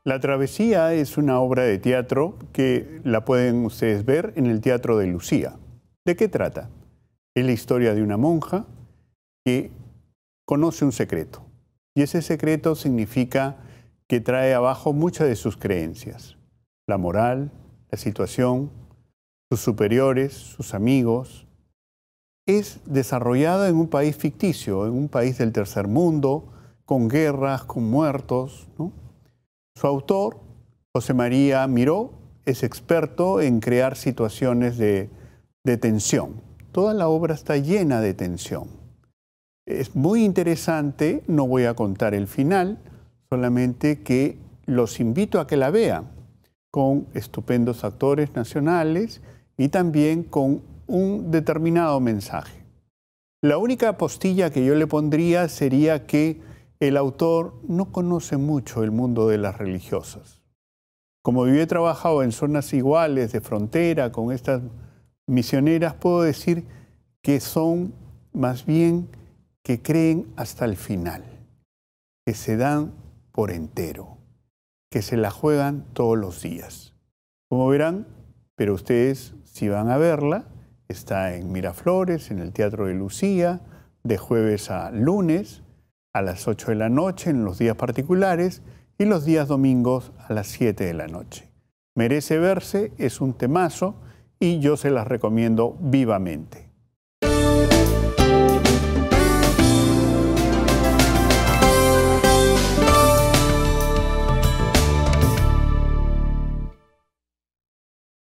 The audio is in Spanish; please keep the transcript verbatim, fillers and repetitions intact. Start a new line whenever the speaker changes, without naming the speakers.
La Travesía es una obra de teatro que la pueden ustedes ver en el Teatro de Lucía. ¿De qué trata? Es la historia de una monja que conoce un secreto. Y ese secreto significa que trae abajo muchas de sus creencias. La moral, la situación, sus superiores, sus amigos. Es desarrollada en un país ficticio, en un país del tercer mundo, con guerras, con muertos, ¿no? Su autor, José María Miró, es experto en crear situaciones de, de tensión. Toda la obra está llena de tensión. Es muy interesante, no voy a contar el final, solamente que los invito a que la vean, con estupendos actores nacionales y también con un determinado mensaje. La única postilla que yo le pondría sería que el autor no conoce mucho el mundo de las religiosas. Como yo he trabajado en zonas iguales de frontera con estas misioneras, puedo decir que son más bien que creen hasta el final, que se dan por entero, que se la juegan todos los días. Como verán, pero ustedes si van a verla, está en Miraflores, en el Teatro de Lucía, de jueves a lunes, a las ocho de la noche en los días particulares y los días domingos a las siete de la noche. Merece verse, es un temazo y yo se las recomiendo vivamente.